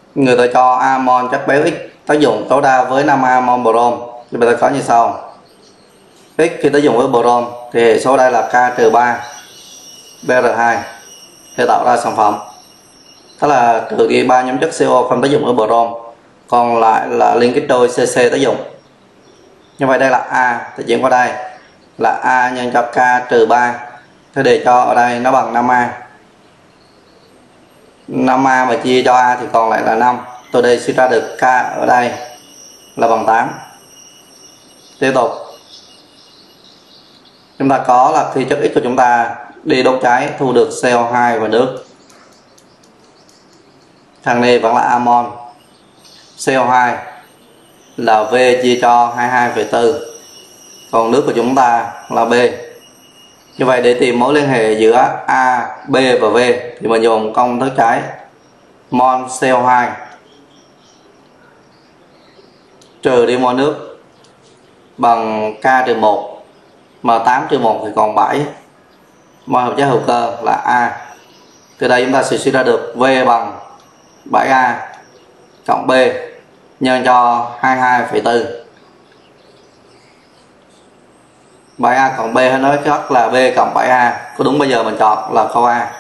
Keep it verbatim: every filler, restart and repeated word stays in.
người ta cho amon chất béo X tác dụng tối đa với năm amon brom, thì người ta có như sau. X khi tác dụng với brom thì hệ số đây là K trừ ba B R hai để tạo ra sản phẩm. Đó là trừ đi ba nhóm chất co không tác dụng với brom, còn lại là liên kết đôi Cc tác dụng. Như vậy đây là A, thì chuyển qua đây là A nhân cho K trừ ba, thế để cho ở đây nó bằng năm A. năm A mà chia cho A thì còn lại là năm. Tôi đây suy ra được K ở đây là bằng tám. Tiếp tục chúng ta có là khi chất X của chúng ta đi đốt cháy thu được C O hai và nước. Thằng này vẫn là amon. C O hai là V chia cho hai mươi hai phẩy bốn, còn nước của chúng ta là B. Như vậy để tìm mối liên hệ giữa A, B và V thì mình dùng công thức cháy mol C O hai trừ đi mol nước bằng K trừ một, mà tám trừ một thì còn bảy. Mol hợp chất hữu cơ là A. Từ đây chúng ta sẽ suy ra được V bằng bảy A cộng B nhân cho hai mươi hai phẩy bốn. bảy A cộng B hay nói khác là B cộng bảy A. Có đúng bây giờ mình chọn là câu A.